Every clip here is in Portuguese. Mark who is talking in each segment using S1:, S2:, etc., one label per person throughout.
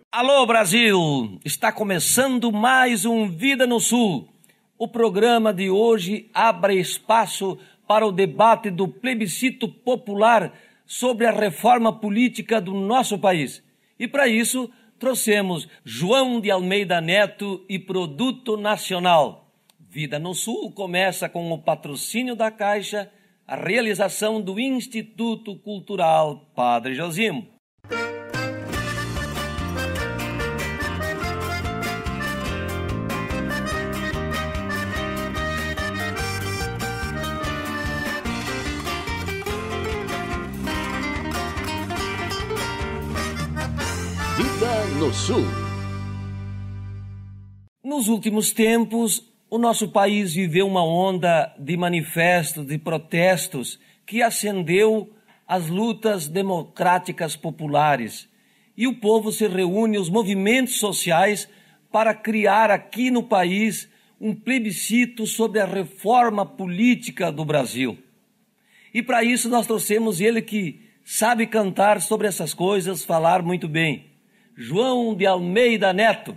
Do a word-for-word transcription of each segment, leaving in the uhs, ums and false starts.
S1: Alô Brasil, está começando mais um Vida no Sul. O programa de hoje abre espaço para o debate do plebiscito popular sobre a reforma política do nosso país. E para isso trouxemos João de Almeida Neto e Produto Nacional. Vida no Sul começa com o patrocínio da Caixa, a realização do Instituto Cultural Padre Josimo.
S2: Vida no Sul.
S1: Nos últimos tempos, o nosso país viveu uma onda de manifestos, de protestos, que acendeu as lutas democráticas populares. E o povo se reúne, os movimentos sociais, para criar aqui no país um plebiscito sobre a reforma política do Brasil. E para isso nós trouxemos ele que sabe cantar sobre essas coisas, falar muito bem. João de Almeida Neto.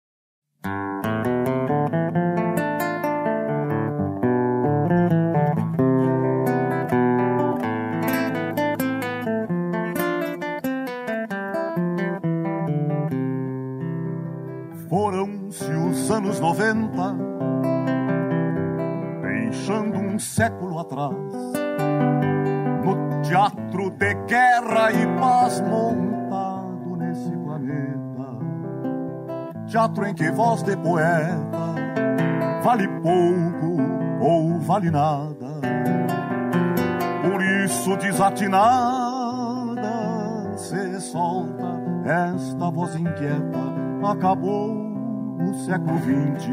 S3: Foram-se os anos noventa, deixando um século atrás, no teatro de guerra e paz montado nesse planeta. Teatro em que voz de poeta vale pouco ou vale nada. Por isso desatinada se solta esta voz inquieta. Acabou o século vinte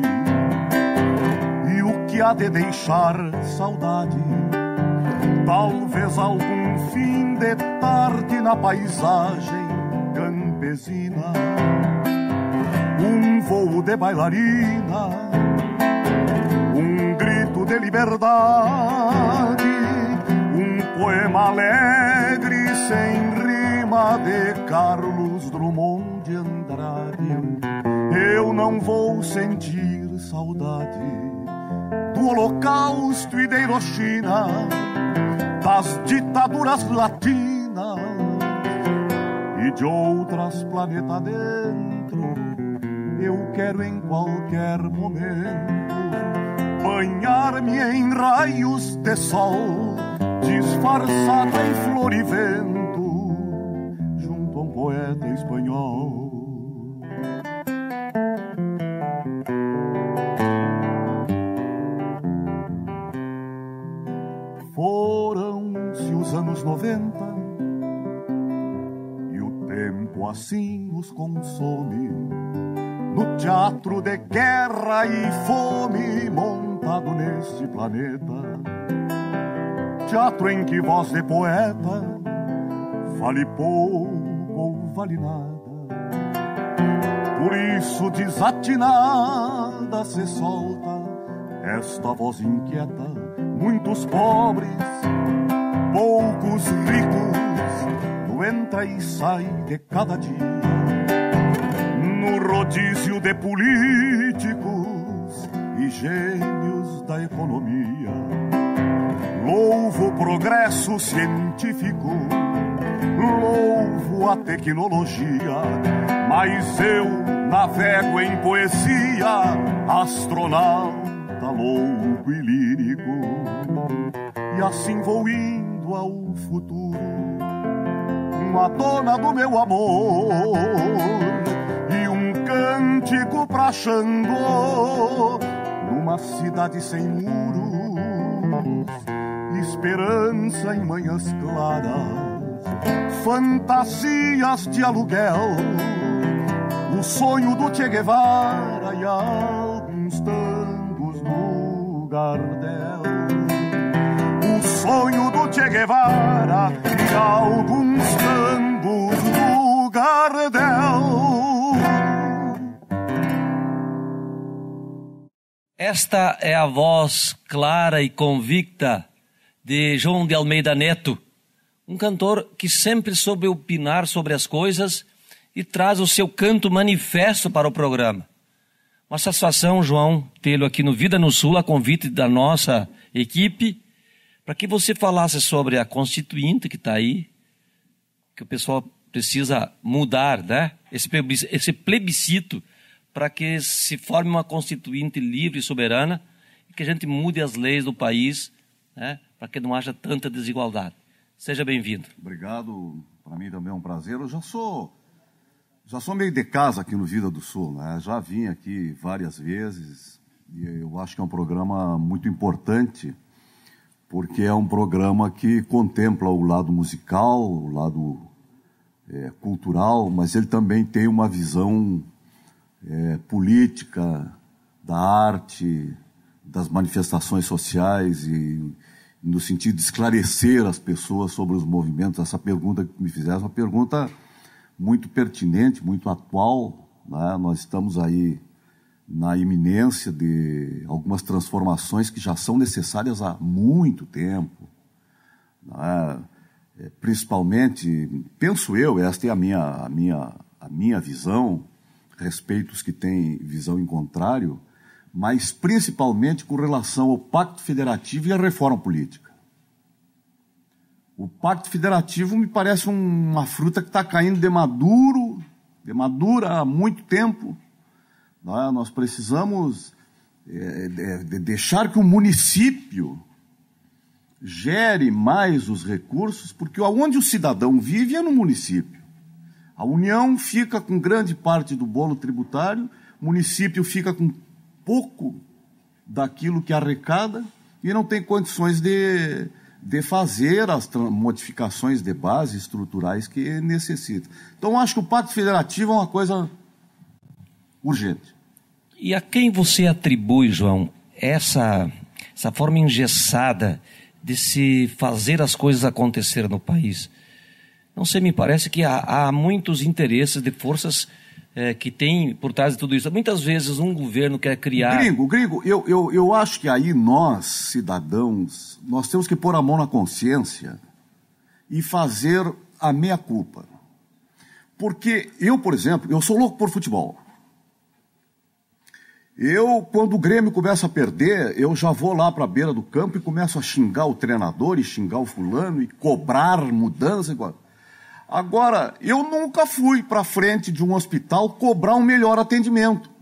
S3: e o que há de deixar saudade? Talvez algum fim de tarde na paisagem campesina, um voo de bailarina, um grito de liberdade, um poema alegre sem rima de Carlos Drummond de Andrade. Eu não vou sentir saudade do Holocausto e de Hiroshima, das ditaduras latinas e de outras planetas dentro. Eu quero em qualquer momento banhar-me em raios de sol, disfarçada em flor e vento, junto a um poeta espanhol. Foram-se os anos noventa e o tempo assim nos consome, no teatro de guerra e fome montado neste planeta. Teatro em que voz de poeta vale pouco ou vale nada. Por isso desatinada se solta esta voz inquieta. Muitos pobres, poucos ricos, no entra e sai de cada dia, no rodízio de políticos e gênios da economia. Louvo o progresso científico, louvo a tecnologia, mas eu navego em poesia, astronauta louco e lírico, e assim vou indo ao futuro, uma dona do meu amor e um cântico pra Xangô, numa cidade sem muros, esperança em manhãs claras, fantasias de aluguel, o sonho do Che Guevara e alguns tangos no Gardel. O sonho do Che Guevara e alguns tangos no Gardel.
S1: Esta é a voz clara e convicta de João de Almeida Neto, um cantor que sempre soube opinar sobre as coisas e traz o seu canto manifesto para o programa. Uma satisfação, João, tê-lo aqui no Vida no Sul, a convite da nossa equipe, para que você falasse sobre a Constituinte que está aí, que o pessoal precisa mudar, né? Esse plebiscito, para que se forme uma Constituinte livre e soberana, e que a gente mude as leis do país, né? Para que não haja tanta desigualdade. Seja bem-vindo.
S3: Obrigado, para mim também é um prazer. Eu já sou, já sou meio de casa aqui no Vida do Sul, né? Já vim aqui várias vezes e eu acho que é um programa muito importante, porque é um programa que contempla o lado musical, o lado é, cultural, mas ele também tem uma visão é, política, da arte, das manifestações sociais e no sentido de esclarecer as pessoas sobre os movimentos. Essa pergunta que me fizeram é uma pergunta muito pertinente, muito atual, né? Nós estamos aí na iminência de algumas transformações que já são necessárias há muito tempo, né? Principalmente, penso eu, esta é a minha, a minha, a minha visão, respeito os que têm visão em contrário, mas principalmente com relação ao Pacto Federativo e à reforma política. O Pacto Federativo me parece um, uma fruta que está caindo de maduro, de madura há muito tempo. Não é? Nós precisamos é, de, de deixar que o município gere mais os recursos, porque onde o cidadão vive é no município. A União fica com grande parte do bolo tributário, o município fica com pouco daquilo que arrecada e não tem condições de, de fazer as modificações de base estruturais que necessita. Então, eu acho que o Pacto Federativo é uma coisa urgente.
S1: E a quem você atribui, João, essa, essa forma engessada de se fazer as coisas acontecer no país? Não sei, me parece que há, há muitos interesses de forças É, que tem por trás de tudo isso. Muitas vezes um governo quer criar...
S3: Gringo, gringo, eu, eu, eu acho que aí nós, cidadãos, nós temos que pôr a mão na consciência e fazer a meia-culpa. Porque eu, por exemplo, eu sou louco por futebol. Eu, quando o Grêmio começa a perder, eu já vou lá para a beira do campo e começo a xingar o treinador e xingar o fulano e cobrar mudança. Agora, eu nunca fui para frente de um hospital cobrar um melhor atendimento.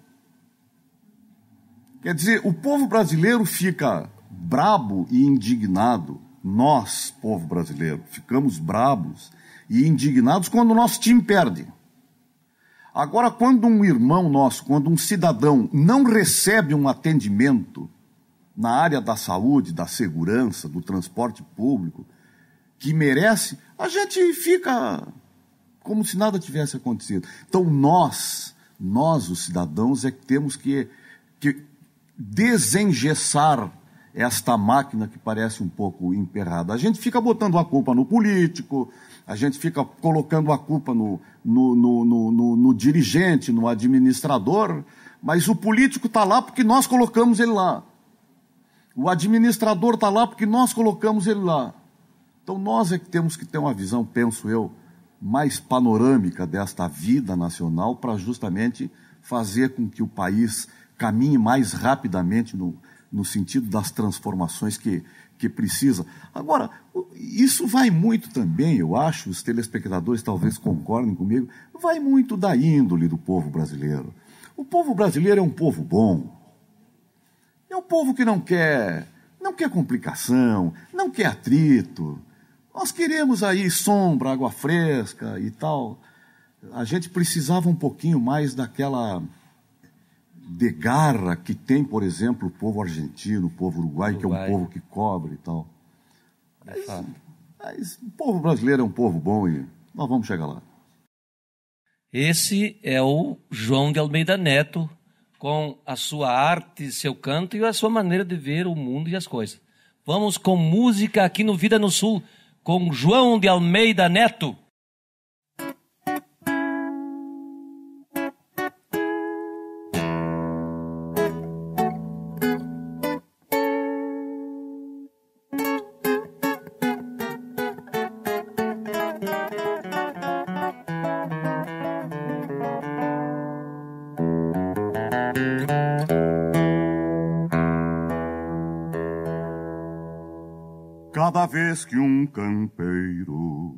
S3: Quer dizer, o povo brasileiro fica brabo e indignado. Nós, povo brasileiro, ficamos brabos e indignados quando o nosso time perde. Agora, quando um irmão nosso, quando um cidadão não recebe um atendimento na área da saúde, da segurança, do transporte público, que merece, a gente fica como se nada tivesse acontecido. Então nós, nós os cidadãos, é que temos que, que desengessar esta máquina que parece um pouco emperrada. A gente fica botando a culpa no político, a gente fica colocando a culpa no, no, no, no, no, no dirigente, no administrador, mas o político está lá porque nós colocamos ele lá. O administrador está lá porque nós colocamos ele lá. Então nós é que temos que ter uma visão, penso eu, mais panorâmica desta vida nacional para justamente fazer com que o país caminhe mais rapidamente no, no sentido das transformações que, que precisa. Agora, isso vai muito também, eu acho, os telespectadores talvez concordem comigo, vai muito da índole do povo brasileiro. O povo brasileiro é um povo bom, é um povo que não quer, não quer complicação, não quer atrito. Nós queremos aí sombra, água fresca e tal. A gente precisava um pouquinho mais daquela de garra que tem, por exemplo, o povo argentino, o povo uruguaio, Uruguai. Que é um povo que cobre e tal. Mas, mas o povo brasileiro é um povo bom e nós vamos chegar lá.
S1: Esse é o João de Almeida Neto, com a sua arte, seu canto e a sua maneira de ver o mundo e as coisas. Vamos com música aqui no Vida no Sul, com João de Almeida Neto.
S3: cada vez que um campeiro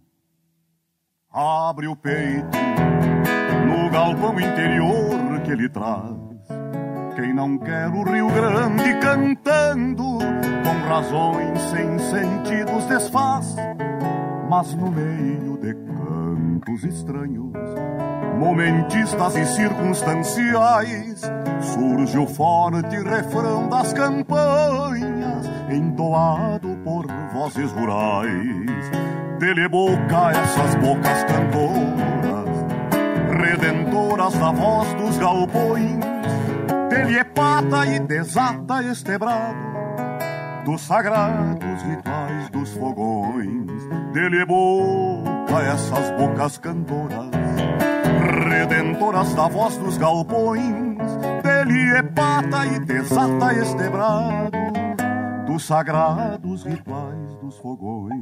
S3: abre o peito no galpão interior que ele traz. Quem não quer o Rio Grande cantando, com razões sem sentidos desfaz, mas no meio de cantos estranhos, momentistas e circunstanciais, surge o forte refrão das campanhas, entoado por vozes rurais. Dele boca essas bocas cantoras, redentoras da voz dos galpões. Dele é pata e desata este brado dos sagrados rituais dos fogões. Dele é boca essas bocas cantoras, redentoras da voz dos galpões. Dele é pata e desata este brado dos sagrados rituais dos fogões.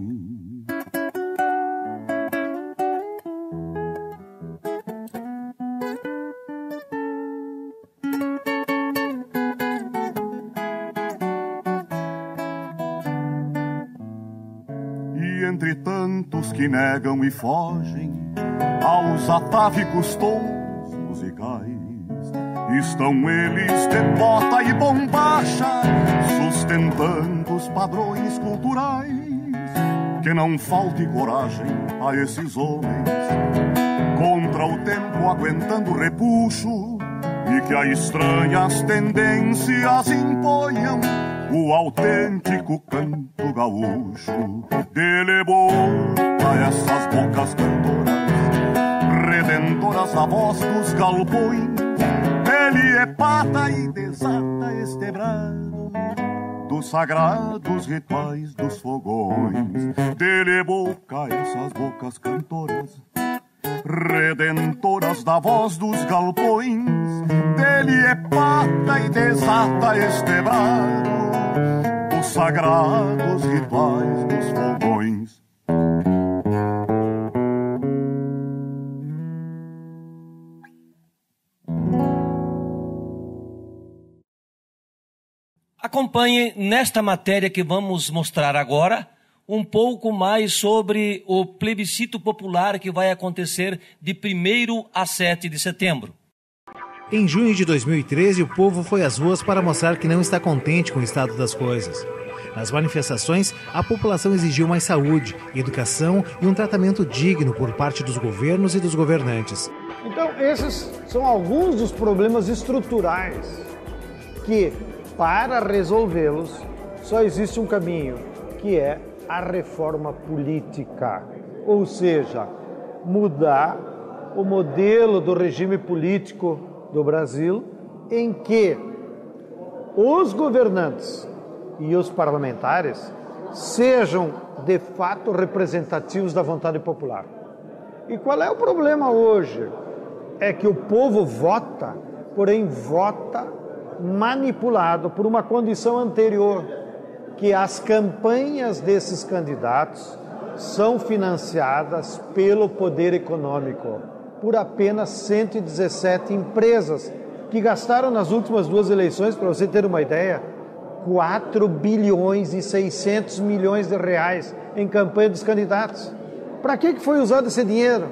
S3: Entre tantos que negam e fogem aos atávicos tons musicais, estão eles de bota e bombacha, sustentando os padrões culturais. Que não falte coragem a esses homens, contra o tempo aguentando repuxo, e que as estranhas tendências imponham o autêntico canto gaúcho. Dele boca essas bocas cantoras, redentoras da voz dos galpões. Ele é pata e desata este brado dos sagrados rituais dos fogões. Dele boca essas bocas cantoras, redentoras da voz dos galpões. Dele é pata e desata este brado os sagrados rituais dos fogões.
S1: Acompanhe nesta matéria que vamos mostrar agora um pouco mais sobre o plebiscito popular que vai acontecer de primeiro a sete de setembro.
S4: Em junho de dois mil e treze, o povo foi às ruas para mostrar que não está contente com o estado das coisas. Nas manifestações, a população exigiu mais saúde, educação e um tratamento digno por parte dos governos e dos governantes.
S5: Então, esses são alguns dos problemas estruturais que, para resolvê-los, só existe um caminho, que é a reforma política. Ou seja, mudar o modelo do regime político do Brasil, em que os governantes e os parlamentares sejam, de fato, representativos da vontade popular. E qual é o problema hoje? É que o povo vota, porém vota manipulado por uma condição anterior, que as campanhas desses candidatos são financiadas pelo poder econômico, por apenas cento e dezessete empresas, que gastaram nas últimas duas eleições, para você ter uma ideia, quatro bilhões e seiscentos milhões de reais em campanha dos candidatos. Para que foi usado esse dinheiro?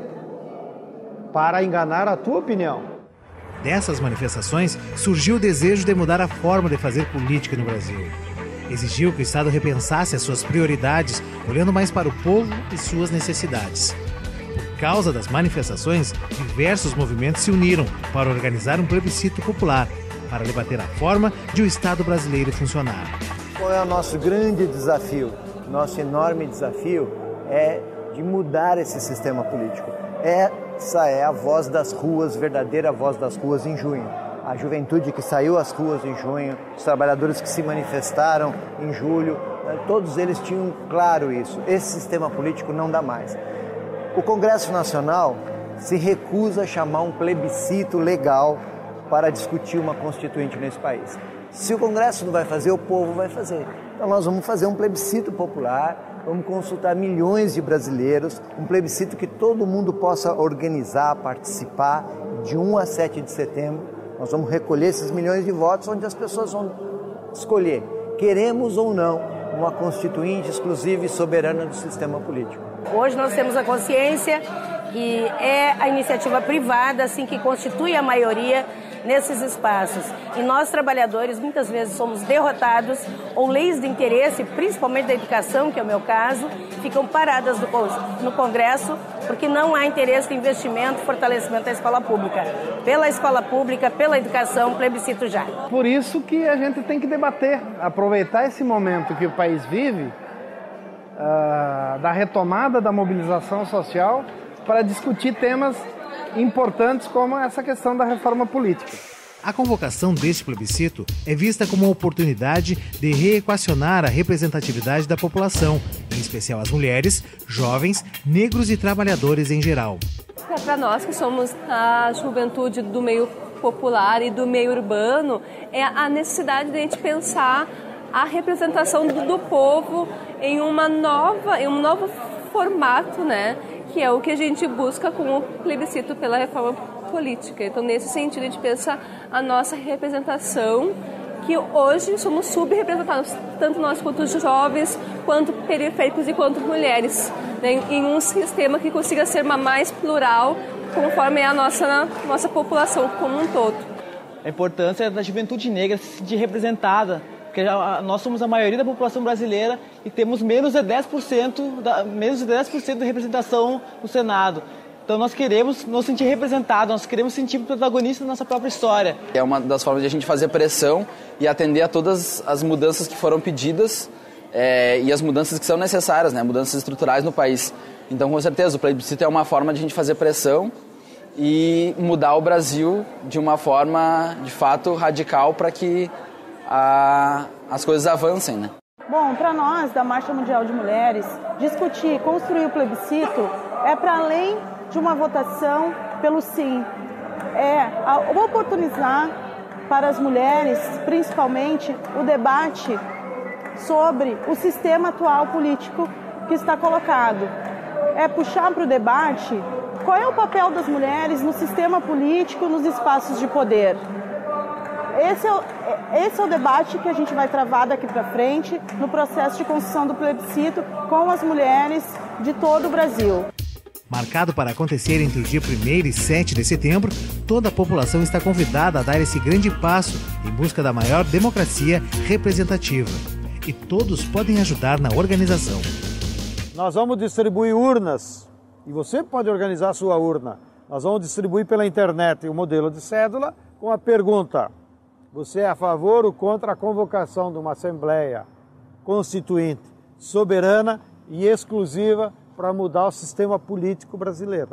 S5: Para enganar a tua opinião.
S4: Dessas manifestações surgiu o desejo de mudar a forma de fazer política no Brasil. Exigiu que o Estado repensasse as suas prioridades, olhando mais para o povo e suas necessidades. Por causa das manifestações, diversos movimentos se uniram para organizar um plebiscito popular, para debater a forma de o Estado brasileiro funcionar.
S6: Qual é o nosso grande desafio? Nosso enorme desafio é de mudar esse sistema político. Essa é a voz das ruas, verdadeira voz das ruas em junho. A juventude que saiu às ruas em junho, os trabalhadores que se manifestaram em julho, todos eles tinham claro isso. Esse sistema político não dá mais. O Congresso Nacional se recusa a chamar um plebiscito legal para discutir uma constituinte nesse país. Se o Congresso não vai fazer, o povo vai fazer. Então nós vamos fazer um plebiscito popular, vamos consultar milhões de brasileiros, um plebiscito que todo mundo possa organizar, participar, de um a sete de setembro. Nós vamos recolher esses milhões de votos, onde as pessoas vão escolher, queremos ou não uma constituinte exclusiva e soberana do sistema político.
S7: Hoje nós temos a consciência que é a iniciativa privada assim que constitui a maioria nesses espaços. E nós, trabalhadores, muitas vezes somos derrotados ou leis de interesse, principalmente da educação, que é o meu caso, ficam paradas no Congresso porque não há interesse de investimento e fortalecimento da escola pública. Pela escola pública, pela educação, plebiscito já.
S5: Por isso que a gente tem que debater, aproveitar esse momento que o país vive, uh, da retomada da mobilização social, para discutir temas importantes como essa questão da reforma política.
S4: A convocação deste plebiscito é vista como uma oportunidade de reequacionar a representatividade da população, em especial as mulheres, jovens, negros e trabalhadores em geral.
S8: É para nós que somos a juventude do meio popular e do meio urbano, é a necessidade de a gente pensar a representação do, do povo em uma nova, em um novo formato, né? Que é o que a gente busca com o plebiscito pela reforma política. Então, nesse sentido, a gente pensa a nossa representação, que hoje somos subrepresentados, tanto nós quanto os jovens, quanto periféricos e quanto mulheres, né, em um sistema que consiga ser uma mais plural, conforme é a nossa, nossa população como um todo.
S9: A importância da juventude negra se sentir representada, porque nós somos a maioria da população brasileira e temos menos de dez por cento da, menos de dez por cento de representação no Senado. Então nós queremos nos sentir representados, nós queremos sentir protagonistas da nossa própria história.
S10: É uma das formas de a gente fazer pressão e atender a todas as mudanças que foram pedidas é, e as mudanças que são necessárias, né? Mudanças estruturais no país. Então, com certeza, o plebiscito é uma forma de a gente fazer pressão e mudar o Brasil de uma forma, de fato, radical para que a, as coisas avancem, né?
S11: Bom, para nós, da Marcha Mundial de Mulheres, discutir, construir o plebiscito é para além de uma votação pelo sim. É oportunizar para as mulheres, principalmente, o debate sobre o sistema atual político que está colocado. É puxar para o debate qual é o papel das mulheres no sistema político, nos espaços de poder. Esse é, o, esse é o debate que a gente vai travar daqui para frente no processo de construção do plebiscito com as mulheres de todo o Brasil.
S4: Marcado para acontecer entre o dia primeiro e sete de setembro, toda a população está convidada a dar esse grande passo em busca da maior democracia representativa. E todos podem ajudar na organização.
S5: Nós vamos distribuir urnas, e você pode organizar a sua urna. Nós vamos distribuir pela internet o modelo de cédula com a pergunta: você é a favor ou contra a convocação de uma Assembleia Constituinte soberana e exclusiva para mudar o sistema político brasileiro?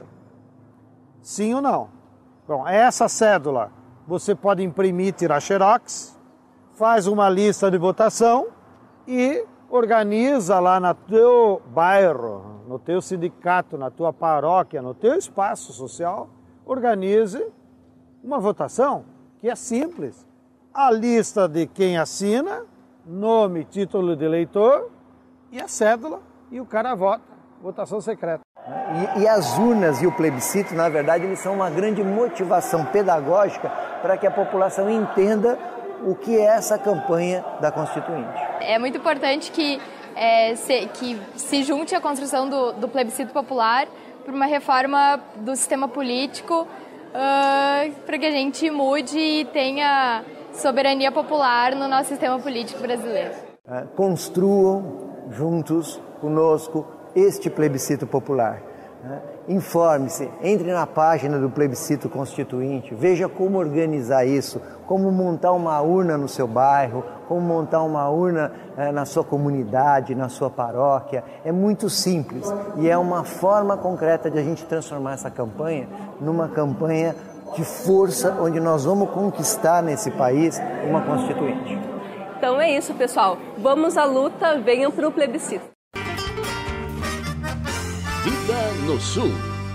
S5: Sim ou não? Bom, essa cédula você pode imprimir, tirar xerox, faz uma lista de votação e organiza lá no teu bairro, no teu sindicato, na tua paróquia, no teu espaço social, organize uma votação que é simples. A lista de quem assina, nome, título de eleitor e a cédula, e o cara vota. Votação secreta.
S6: E, e as urnas e o plebiscito, na verdade, eles são uma grande motivação pedagógica para que a população entenda o que é essa campanha da Constituinte.
S12: É muito importante que, é, se, que se junte a construção do, do plebiscito popular para uma reforma do sistema político, uh, para que a gente mude e tenha soberania popular no nosso sistema político brasileiro.
S6: Uh, construam juntos, conosco, este plebiscito popular. Informe-se, entre na página do plebiscito constituinte, veja como organizar isso, como montar uma urna no seu bairro, como montar uma urna eh, na sua comunidade, na sua paróquia. É muito simples e é uma forma concreta de a gente transformar essa campanha numa campanha de força, onde nós vamos conquistar nesse país uma constituinte.
S8: Então é isso, pessoal. Vamos à luta, venham para o plebiscito.
S2: Vida no Sul.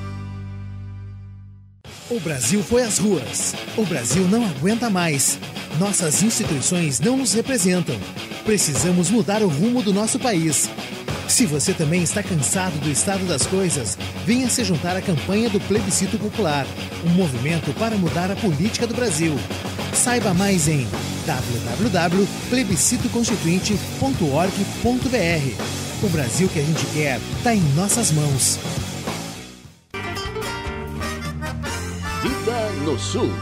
S4: O Brasil foi às ruas. O Brasil não aguenta mais. Nossas instituições não nos representam. Precisamos mudar o rumo do nosso país. Se você também está cansado do estado das coisas, venha se juntar à campanha do Plebiscito Popular, um movimento para mudar a política do Brasil. Saiba mais em w w w ponto plebiscito constituinte ponto org ponto b r. O Brasil que a gente quer está em nossas mãos.
S2: Vida no Sul.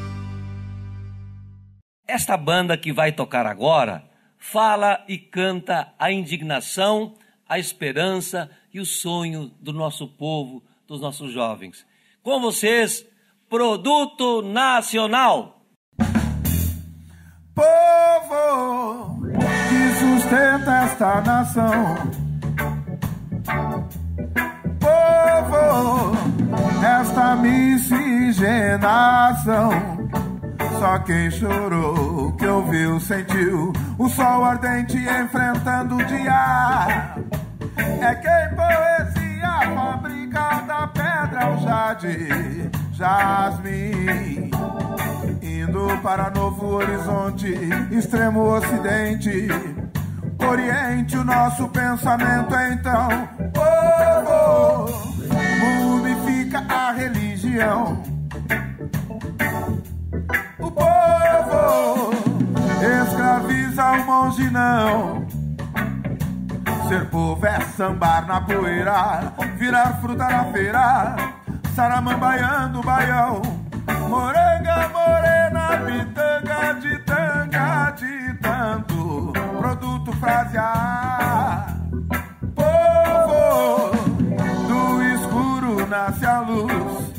S1: Esta banda que vai tocar agora fala e canta a indignação, a esperança e o sonho do nosso povo, dos nossos jovens. Com vocês, Produto Nacional.
S13: Povo que sustenta esta nação, povo, esta miscigenação, só quem chorou, que ouviu, sentiu o sol ardente enfrentando o dia. É quem poesia fabrica da pedra o jade, jasmim, indo para novo horizonte, extremo ocidente, oriente, o nosso pensamento é então, povo, mumifica a religião. O povo escraviza o monge não. Ser povo é sambar na poeira, virar fruta na feira, saramambaiando o baião, moranga, morena, pitanga, de tanga, de tanto produto frasear. Povo, do escuro nasce a luz.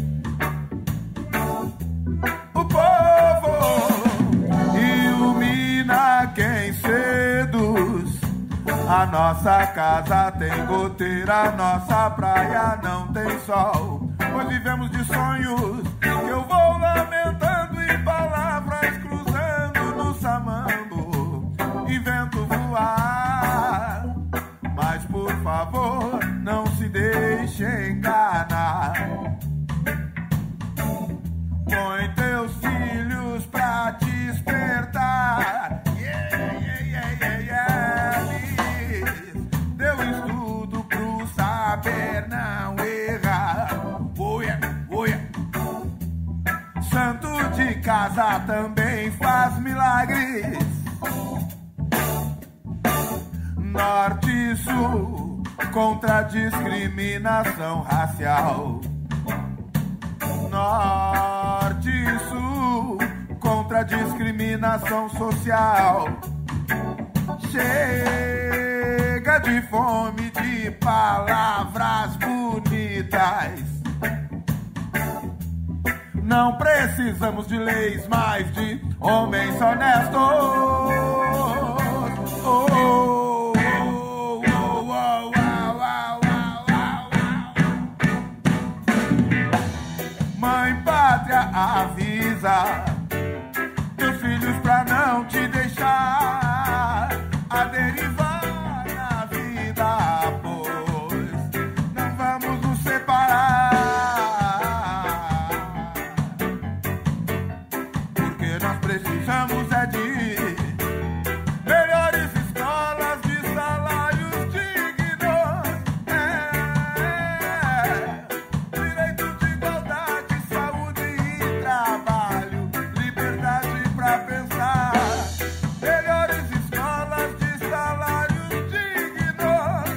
S13: O povo ilumina quem seduz. A nossa casa tem goteira, nossa praia não tem sol, pois vivemos de sonhos que eu vou lamentando e palavras cruzando no samambo e vento voar. Mas por favor, não se deixe enganar. Põe teus filhos pra despertar. Yeah, yeah, yeah, yeah, yeah. Deu estudo pro saber não errar. Oh yeah, oh yeah. Santo de casa também faz milagres. Norte e sul contra a discriminação racial. Norte e sul contra a discriminação social. Chega de fome, de palavras bonitas. Não precisamos de leis, mas de homens honestos. Oh, oh, oh, oh, oh, oh, oh. Mãe pátria avisa teus filhos pra não te deixar a derivar na vida, pois não vamos nos separar, porque nós precisamos é de melhores escolas, de salários dignos, é, direito de igualdade, saúde e trabalho, liberdade pra pensar. Melhores escolas de salários dignos,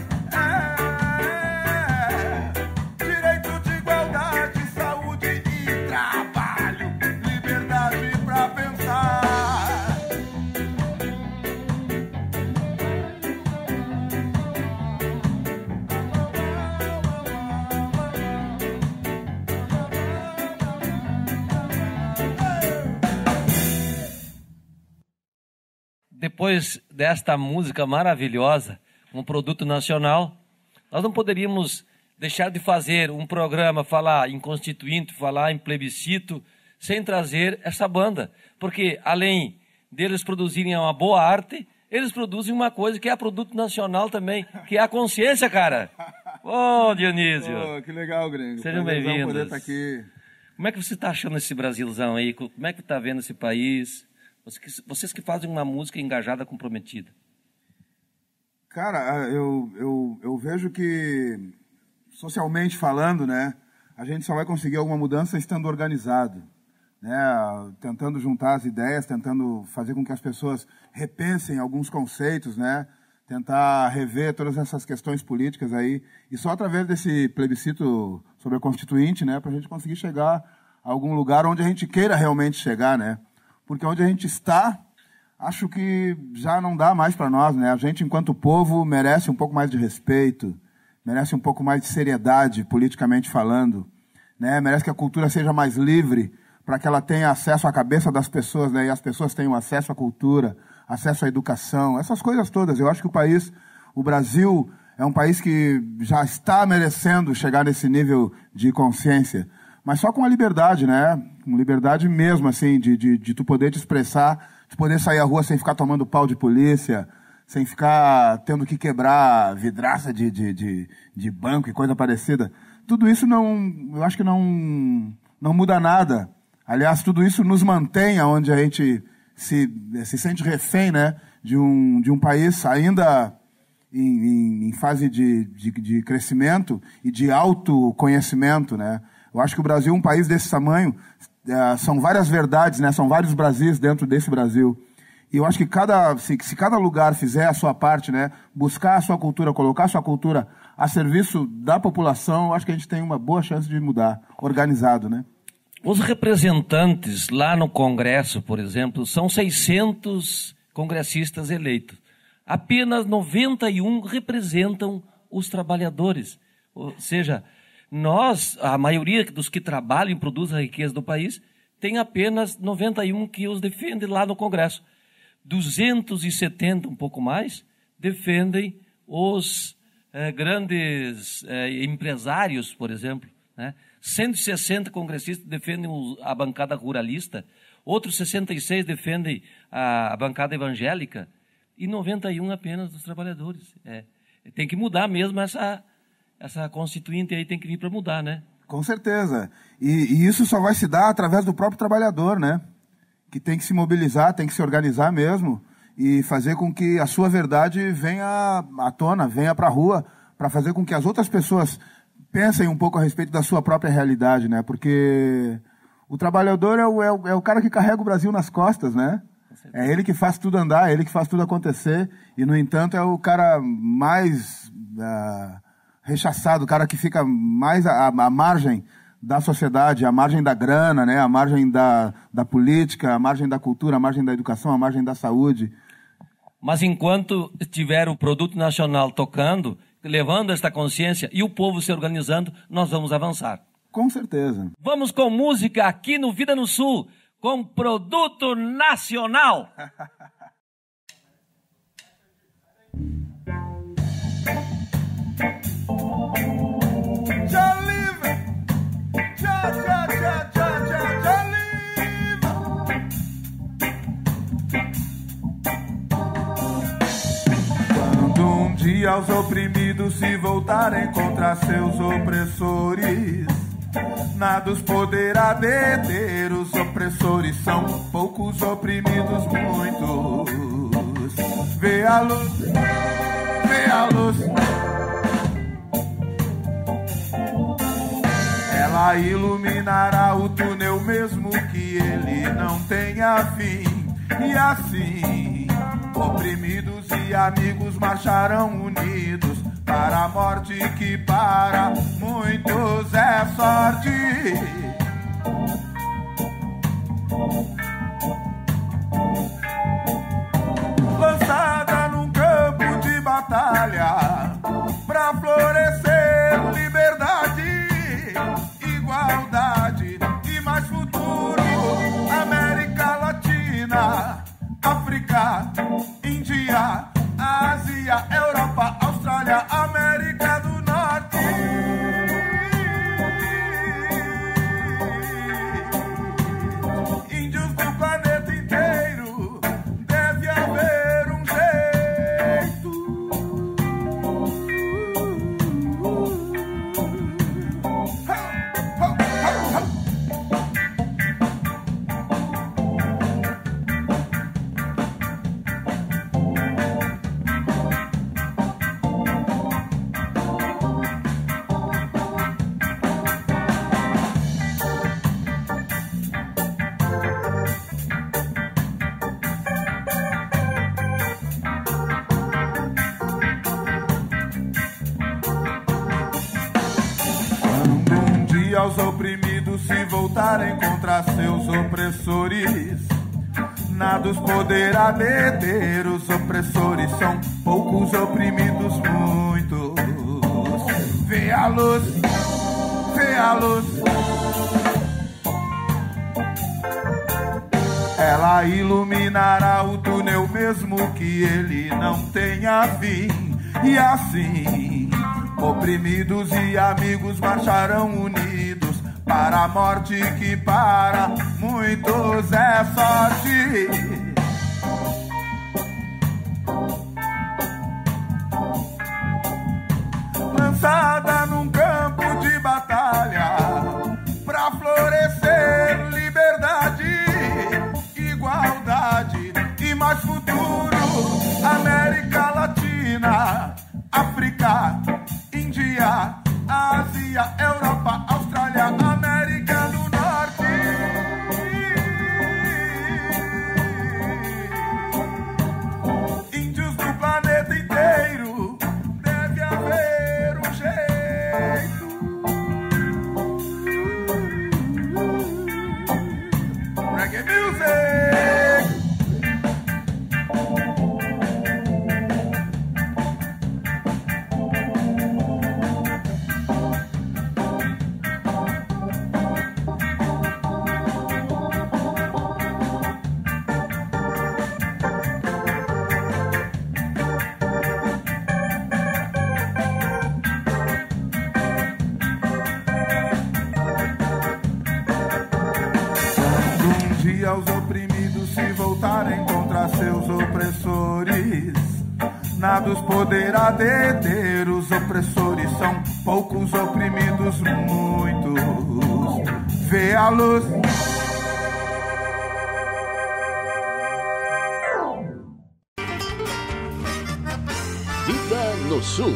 S13: é, direito de igualdade, saúde e trabalho, liberdade pra pensar.
S1: Depois desta música maravilhosa, um produto nacional, nós não poderíamos deixar de fazer um programa, falar em constituinte, falar em plebiscito, sem trazer essa banda. Porque, além deles produzirem uma boa arte, eles produzem uma coisa que é produto nacional também, que é a consciência, cara. Ô, oh, Dionísio.
S13: Oh, que legal, Gringo.
S1: Sejam bem-vindos.
S13: poder estar aqui.
S1: Como é que você está achando esse Brasilzão aí? Como é que está vendo esse país? Vocês que fazem uma música engajada, comprometida.
S13: Cara, eu, eu, eu vejo que, socialmente falando, né, a gente só vai conseguir alguma mudança estando organizado. né, tentando juntar as ideias, tentando fazer com que as pessoas repensem alguns conceitos, né, tentar rever todas essas questões políticas aí, e só através desse plebiscito sobre a Constituinte, né, para a gente conseguir chegar a algum lugar onde a gente queira realmente chegar, né, porque onde a gente está, acho que já não dá mais para nós, né, a gente, enquanto povo, merece um pouco mais de respeito, merece um pouco mais de seriedade, politicamente falando, né, merece que a cultura seja mais livre, para que ela tenha acesso à cabeça das pessoas, né, e as pessoas tenham acesso à cultura, acesso à educação, essas coisas todas. Eu acho que o país, o Brasil, é um país que já está merecendo chegar nesse nível de consciência, mas só com a liberdade, né? Com liberdade mesmo, assim, de, de, de tu poder te expressar, de poder sair à rua sem ficar tomando pau de polícia, sem ficar tendo que quebrar vidraça de, de, de, de banco e coisa parecida. Tudo isso não, eu acho que não, não muda nada. Aliás, tudo isso nos mantém onde a gente se, se sente refém, né, de, um, de um país ainda em, em, em fase de, de, de crescimento e de autoconhecimento, né. Eu acho que o Brasil, um país desse tamanho, é, são várias verdades, né, são vários Brasis dentro desse Brasil. E eu acho que cada, se, se cada lugar fizer a sua parte, né, buscar a sua cultura, colocar a sua cultura a serviço da população, eu acho que a gente tem uma boa chance de mudar, organizado, né.
S1: Os representantes lá no Congresso, por exemplo, são seiscentos congressistas eleitos. Apenas noventa e um representam os trabalhadores. Ou seja, nós, a maioria dos que trabalham e produzem a riqueza do país, tem apenas noventa e um que os defendem lá no Congresso. duzentos e setenta, um pouco mais, defendem os eh, grandes eh, empresários, por exemplo, né? cento e sessenta congressistas defendem a bancada ruralista, outros sessenta e seis defendem a bancada evangélica e noventa e um apenas dos trabalhadores. É, tem que mudar mesmo essa, essa constituinte aí, tem que vir para mudar, né?
S13: Com certeza. E, e isso só vai se dar através do próprio trabalhador, né? Que tem que se mobilizar, tem que se organizar mesmo e fazer com que a sua verdade venha à tona, venha para a rua, para fazer com que as outras pessoas pensem um pouco a respeito da sua própria realidade, né? Porque o trabalhador é o, é, o, é o cara que carrega o Brasil nas costas, né? É ele que faz tudo andar, é ele que faz tudo acontecer. E, no entanto, é o cara mais uh, rechaçado, o cara que fica mais à, à margem da sociedade, à margem da grana, né? À margem da, da política, à margem da cultura, à margem da educação, à margem da saúde.
S1: Mas enquanto tiver o produto nacional tocando, levando esta consciência e o povo se organizando, nós vamos avançar.
S13: Com certeza.
S1: Vamos com música aqui no Vida no Sul, com produto nacional.
S13: Já livre, já, já, já, já, já, já livre. dia os oprimidos se voltarem contra seus opressores, nada os poderá deter. Os opressores são poucos, oprimidos muitos. Vê a luz, vê a luz, ela iluminará o túnel mesmo que ele não tenha fim. E assim, oprimidos e amigos marcharão unidos para a morte que para muitos é sorte. Lançada num campo de batalha pra florescer liberdade, igualdade e mais futuro. América Latina, África, Índia, Ásia, Europa, Austrália, América do Norte. Índios do planeta inteiro, deve haver um jeito. Ho, ho, ho, ho. oprimidos se voltarem contra seus opressores, nada os poderá deter. Os opressores são poucos, oprimidos muitos. Vê a luz, vê a luz, ela iluminará o túnel mesmo que ele não tenha fim. E assim, oprimidos e amigos marcharão unidos para a morte que para muitos é sorte. Lançada num campo de batalha pra florescer liberdade, igualdade e mais futuro. América Latina, África, Índia, Ásia, Europa, Austrália, América do Norte. Índios do planeta inteiro, deve haver um jeito. Reggae music. Os oprimidos se voltarem contra seus opressores, nada os poderá deter. Os opressores são poucos, oprimidos muitos. Vê a luz.
S2: Vida no Sul.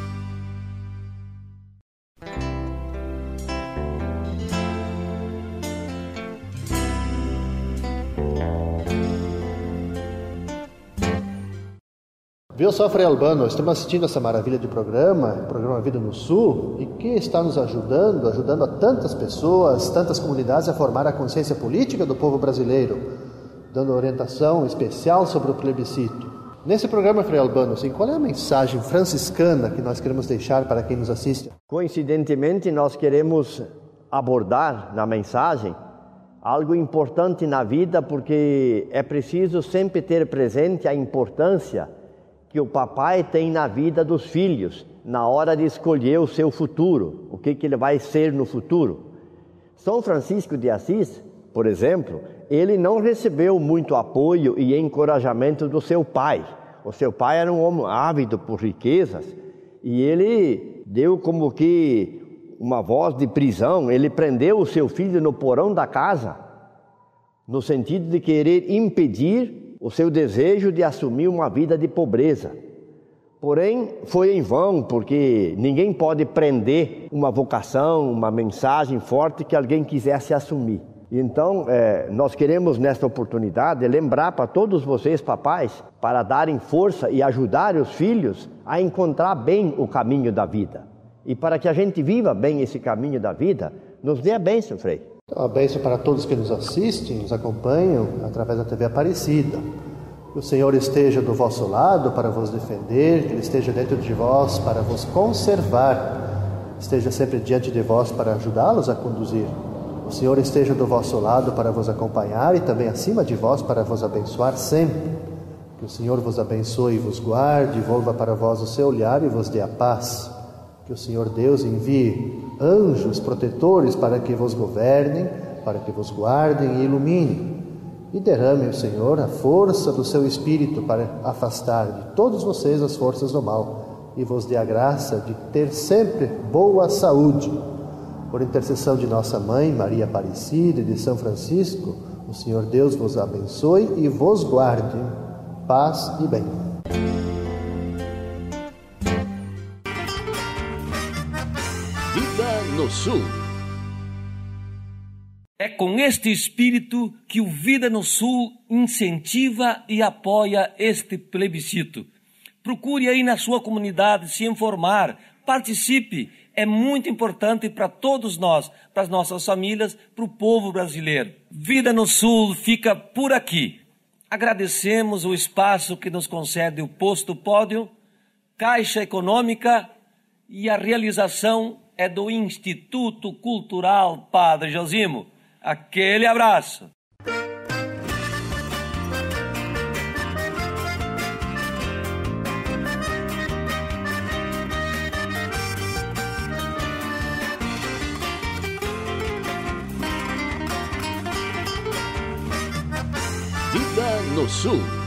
S14: Viu só, Frei Albano, estamos assistindo essa maravilha de programa, o programa Vida no Sul, e que está nos ajudando, ajudando a tantas pessoas, tantas comunidades a formar a consciência política do povo brasileiro, dando orientação especial sobre o plebiscito. Nesse programa, Frei Albano, assim, qual é a mensagem franciscana que nós queremos deixar para quem nos assiste?
S6: Coincidentemente, nós queremos abordar na mensagem algo importante na vida, porque é preciso sempre ter presente a importância que o papai tem na vida dos filhos, na hora de escolher o seu futuro, o que, que ele vai ser no futuro. São Francisco de Assis, por exemplo, ele não recebeu muito apoio e encorajamento do seu pai. O seu pai era um homem ávido por riquezas e ele deu como que uma voz de prisão, ele prendeu o seu filho no porão da casa, no sentido de querer impedir o seu desejo de assumir uma vida de pobreza. Porém, foi em vão, porque ninguém pode prender uma vocação, uma mensagem forte que alguém quisesse assumir. Então, é, nós queremos, nesta oportunidade, lembrar para todos vocês, papais, para darem força e ajudar os filhos a encontrar bem o caminho da vida. E para que a gente viva bem esse caminho da vida, nos dê a bênção, Frei.
S14: Então, a bênção para todos que nos assistem, nos acompanham através da T V Aparecida. Que o Senhor esteja do vosso lado para vos defender, que Ele esteja dentro de vós para vos conservar, esteja sempre diante de vós para ajudá-los a conduzir. O Senhor esteja do vosso lado para vos acompanhar e também acima de vós para vos abençoar sempre. Que o Senhor vos abençoe e vos guarde, volva para vós o seu olhar e vos dê a paz. Que o Senhor Deus envie anjos protetores para que vos governem, para que vos guardem e iluminem. E derrame o Senhor a força do seu Espírito para afastar de todos vocês as forças do mal e vos dê a graça de ter sempre boa saúde. Por intercessão de nossa Mãe, Maria Aparecida e de São Francisco, o Senhor Deus vos abençoe e vos guarde. Paz e bem.
S2: Vida no Sul.
S1: É com este espírito que o Vida no Sul incentiva e apoia este plebiscito. Procure aí na sua comunidade se informar, participe, é muito importante para todos nós, para as nossas famílias, para o povo brasileiro. Vida no Sul fica por aqui. Agradecemos o espaço que nos concede o Posto Pódio, Caixa Econômica, e a realização é do Instituto Cultural Padre Josimo. Aquele abraço.
S2: Vida no Sul.